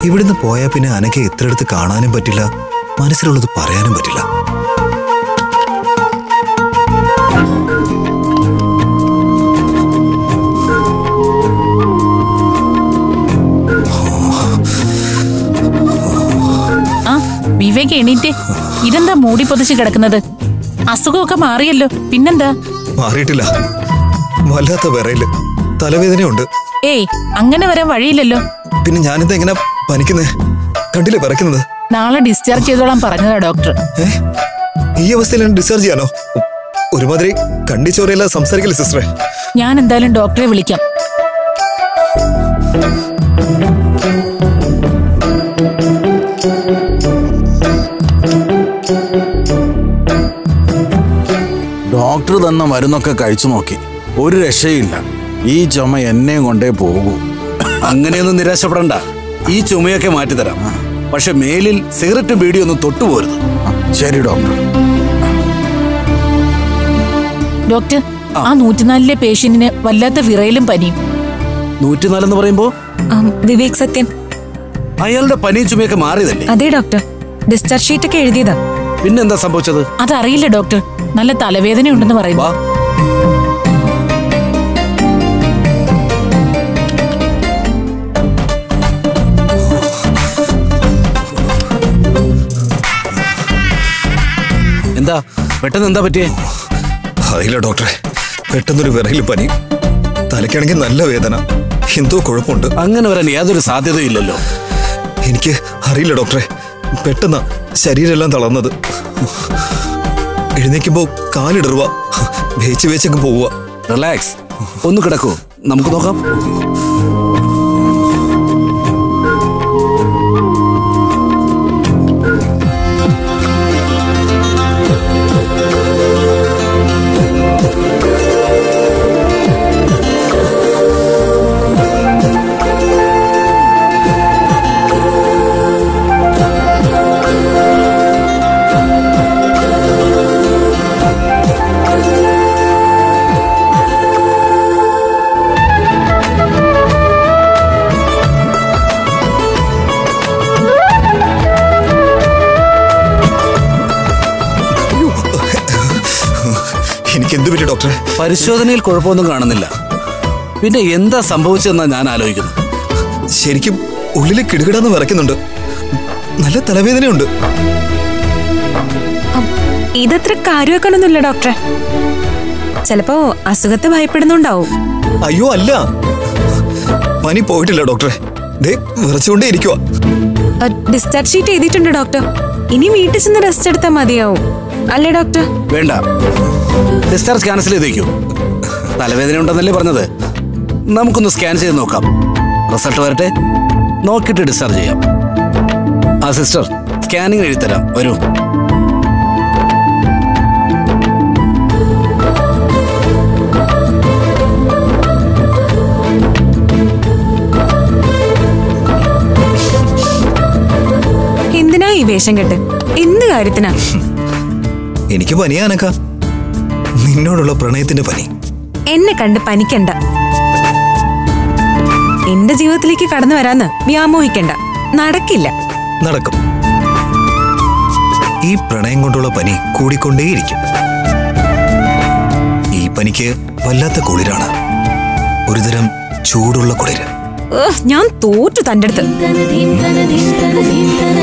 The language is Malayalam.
ഇവിടുന്ന് പോയാൽ പിന്നെ അനക്ക് ഇത്രടുത്ത് കാണാനും പറ്റില്ല, മനസ്സിലുള്ളത് പറയാനും പറ്റില്ല. വിവേക് എണീറ്റേ. ഇതെന്താ മൂടി പൊതിച്ച് കിടക്കുന്നത്? അസുഖമൊക്കെ മാറിയല്ലോ, പിന്നെന്താ? മാറിയിട്ടില്ല, വല്ലാത്ത വിറയില്, തലവേദനയുണ്ട്. ഏയ്, അങ്ങനെ വരാൻ വഴിയില്ലല്ലോ. പിന്നെ ഞാനെന്താ ഇങ്ങനെ പനിക്കുന്നേ? കണ്ടില്ലേ വിറയ്ക്കുന്നത്? നാളെ ഡിസ്ചാർജ് ചെയ്തോളാൻ പറഞ്ഞതാ ഡോക്ടർ. ഈ അവസ്ഥയിൽ ഡിസ്ചാർജ് ചെയ്യാനോ? ഒരുമാതിരി കണ്ടിച്ചോറിയല്ല സംസാരിക്കില്ല സിസ്റ്ററെ. ഞാൻ എന്തായാലും ഡോക്ടറെ വിളിക്കാം. ഡോക്ടർ തന്ന മരുന്നൊക്കെ കഴിച്ചു നോക്കി, ഒരു രക്ഷയില്ല. ഈ ചുമ എന്നെയും കൊണ്ടേ പോകൂ. അങ്ങനെയൊന്നും നിരാശപ്പെടണ്ട, ഈ ചുമയൊക്കെ മാറ്റിത്തരാം. പക്ഷെ മേലിൽ സിഗരറ്റും ബീഡിയും ഒന്നും തൊട്ടുപോരുത്. ശരി ഡോക്ടർ. ഡോക്ടർ, ആ 104-ലെ പേഷ്യന്റിന് വല്ലാത്ത വിറയിലും പനിയും. 104 എന്ന് പറയുമ്പോ വിവേക് സത്യൻ. അയാളുടെ പനിയും ചുമയൊക്കെ മാറിയതല്ലേ? അതെ ഡോക്ടർ, ഡിസ്ചാർജ് ഷീറ്റ് ഒക്കെ എഴുതിയതാ. പിന്നെന്താ സംഭവിച്ചത്? അതറിയില്ല ഡോക്ടർ, നല്ല തലവേദന ഉണ്ടെന്ന് പറയുന്നു. എന്താ പെട്ടെന്ന് എന്താ പറ്റിയേ? അറിയില്ല ഡോക്ടറെ, പെട്ടെന്നൊരു വിറയിലും പനി, തലയ്ക്കാണെങ്കിൽ നല്ല വേദന, എന്തോ കുഴപ്പമുണ്ട്. അങ്ങനെ വരാൻ യാതൊരു സാധ്യതയില്ലല്ലോ. എനിക്ക് അറിയില്ല ഡോക്ടറെ, പെട്ടെന്നാ ശരീരമെല്ലാം തളർന്നത്. എഴുന്നേക്കുമ്പോ കാലിടറുക, വേച്ച് വേച്ചങ്ങ് പോവുക. റിലാക്സ്, ഒന്ന് കിടക്കൂ, നമുക്ക് നോക്കാം. എന്ത് പറ്റി ഡോക്ടറെ? പരിശോധനയിൽ കുഴപ്പമൊന്നും കാണുന്നില്ല. പിന്നെ എന്താ സംഭവിച്ചതെന്നാ ഞാൻ ആലോചിക്കുന്നു. ശരിക്കും ഉള്ളിൽ കിടുകിടാന്ന് വിറയ്ക്കുന്നുണ്ട്, നല്ല തലവേദനയുണ്ട്. ഇതത്ര കാര്യമാക്കണമെന്നില്ല ഡോക്ടറെ, ചിലപ്പോ അസുഖത്തെ ഭയപ്പെടുന്നുണ്ടാവും. അയ്യോ അല്ല, പനി പോയിട്ടില്ല ഡോക്ടറെ, വിറച്ചുകൊണ്ടേ ഇരിക്കുക. ഡിസ്ചാർജ് ഷീറ്റ് എഴുതിയിട്ടുണ്ട് ഡോക്ടർ, ഇനി വീട്ടിൽ ചെന്ന് റെസ്റ്റ് എടുത്താൽ മതിയാവും അല്ലേ ഡോക്ടർ? വേണ്ട, ഡിസ്ചാർജ് ക്യാൻസൽ ചെയ്തേക്കൂ. തലവേദന ഉണ്ടെന്നല്ലേ പറഞ്ഞത്? നമുക്കൊന്ന് സ്കാൻ ചെയ്ത് നോക്കാം. റിസൾട്ട് വരട്ടെ, നോക്കിയിട്ട് ഡിസ്ചാർജ് ചെയ്യാം. ആ സിസ്റ്റർ, സ്കാനിങ് എഴുതിത്തരാം, വരൂ. എന്തിനാ ഈ വേഷം കെട്ട്? എന്ത് കാര്യത്തിനാ? എനിക്ക് പനിയാനക്ക, നിന്നോടുള്ള പ്രണയത്തിന്റെ പനി. എന്നെ കണ്ട് പനിക്കണ്ട, എന്റെ ജീവിതത്തിലേക്ക് കടന്നു വരാന്ന് വ്യാമോഹിക്കണ്ട. നടക്കില്ല. നടക്കും. ഈ പ്രണയം കൊണ്ടുള്ള പനി കൂടിക്കൊണ്ടേയിരിക്കും. ഈ പനിക്ക് വല്ലാത്ത കുളിരാണ്, ഒരുതരം ചൂടുള്ള കുളിര്. ഞാൻ തോറ്റു തന്റെ അടുത്ത്.